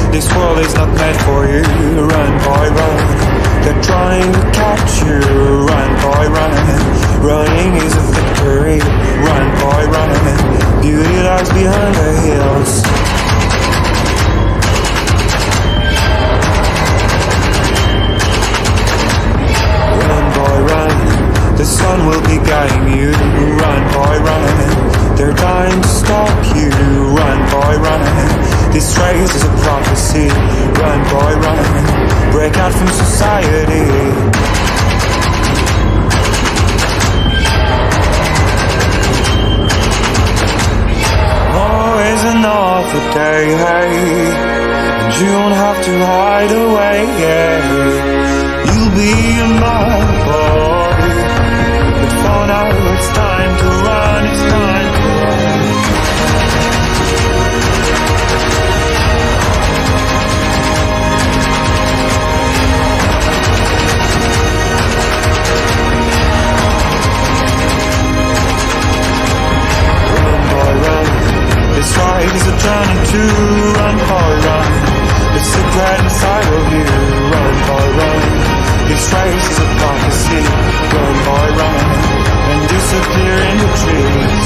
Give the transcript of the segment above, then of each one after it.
This world is not meant for you. Run, boy, run. They're trying to catch you. Run, boy, run. Running is a victory. Run, boy, run. Beauty lies behind the hills. Run, boy, run. The sun will be guiding you. Run, boy, run. They're trying to stop you. Run, boy, run. This race is a prophecy. Run, boy, run. Break out from society. Always another day, hey. And you don't have to hide away, yeah. You'll be in my body. But for now it's time to run, it's time to run. Run, boy, run. This ride is a journey to run, boy, run. The secret inside of you. Run, boy, run. This race is a prophecy. Run, boy, run. And disappear in the trees.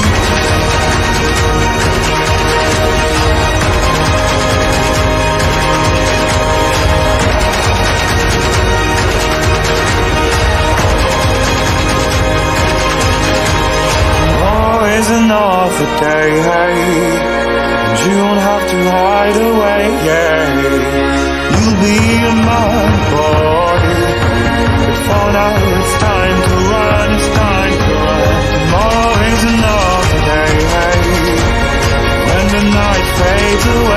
Always another day, hey. And you don't have to hide away, yeah. You'll be in my body. But for now it's time to run, it's time to run. Always another day, hey. When the night fades away.